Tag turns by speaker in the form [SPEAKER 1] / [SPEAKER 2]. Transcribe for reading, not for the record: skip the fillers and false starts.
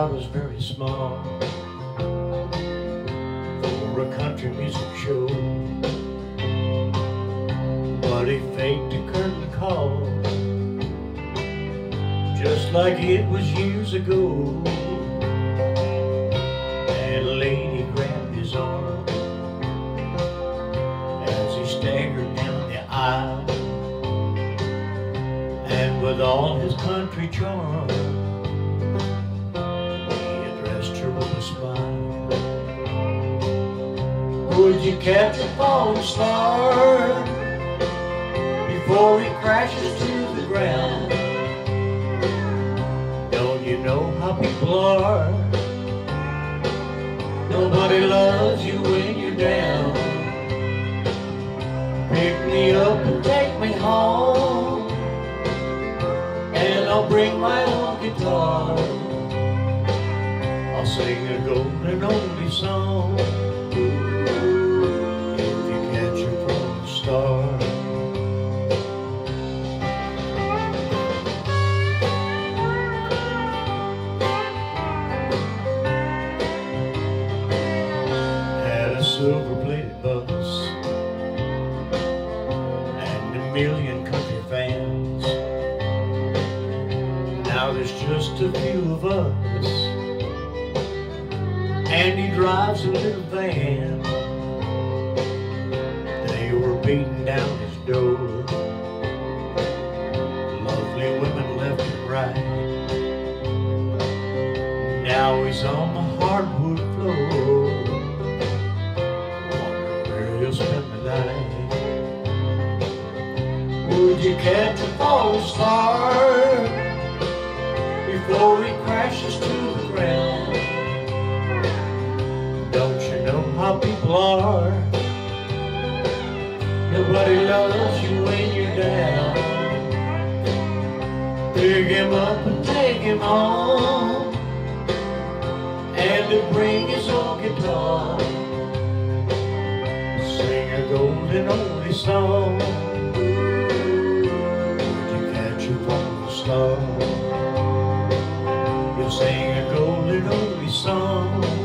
[SPEAKER 1] was very small for a country music show, but he faked a curtain call just like it was years ago. And a lady grabbed his arm as he staggered down the aisle, and with all his country charm, he addressed her with a smile. Would you catch a falling star before he crashes to the ground? Don't you know how people are? Nobody loves you when you're down. Pick me up and take me home, and I'll bring my own guitar. I'll sing a golden oldie song if you catch a falling star. Had a silver-plated bus and a million country fans. Now there's just a few of us, and he drives a little van. They were beating down his door, lovely women left and right. Now he's on the hardwood floor, wondering where he'll spend the night. Would you catch a falling star before he crashes to the ground? Don't you know how people are? Nobody loves you when you're down. Pick him up and take him home, and to bring his own guitar. Sing a golden oldie song. Would you catch a falling star? You'll sing a golden oldie song.